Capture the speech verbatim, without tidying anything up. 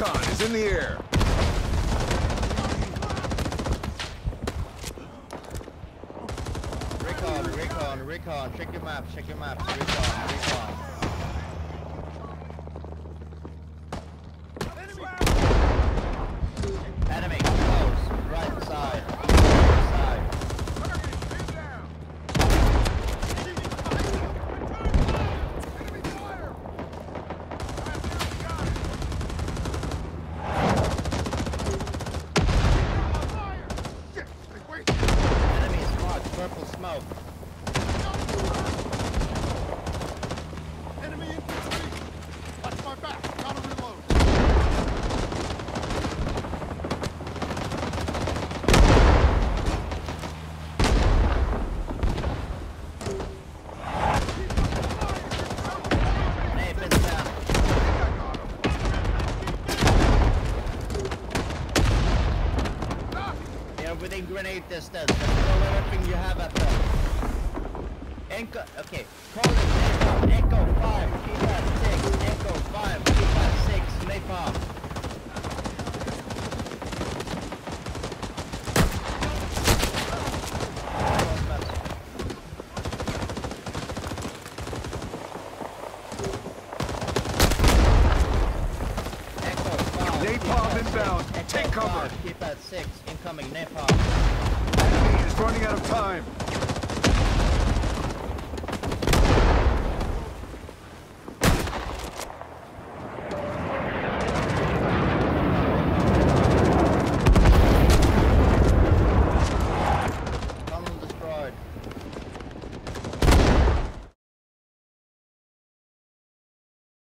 Recon is in the air. Recon, recon, recon. Check your map, check your map. Recon, recon. Enemy, close. Right side. Right side. Enemy is marked. Purple smoke. Enemy infantry! Watch my back! Gotta reload! Hey, pin down. Yeah, within grenade distance. Throw everything you have at them. Echo, okay. Call it Echo. Echo five. Keep at six. Echo five. Keep at six. Napalm. Echo five. Napalm keep at inbound. six. Take Echo cover. five, keep at six. Incoming napalm. Enemy is running out of time.